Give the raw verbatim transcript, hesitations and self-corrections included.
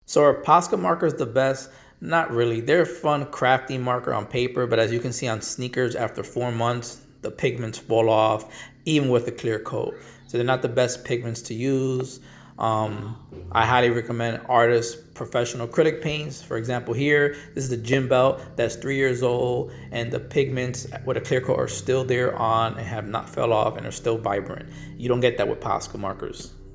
So are Posca markers the best? Not really. They're a fun crafty marker on paper, but as you can see on sneakers, after four months, the pigments fall off, even with a clear coat. So they're not the best pigments to use. Um, I highly recommend artist professional acrylic paints. For example, here, this is the gym belt that's three years old, and the pigments with a clear coat are still there on and have not fell off and are still vibrant. You don't get that with Posca markers.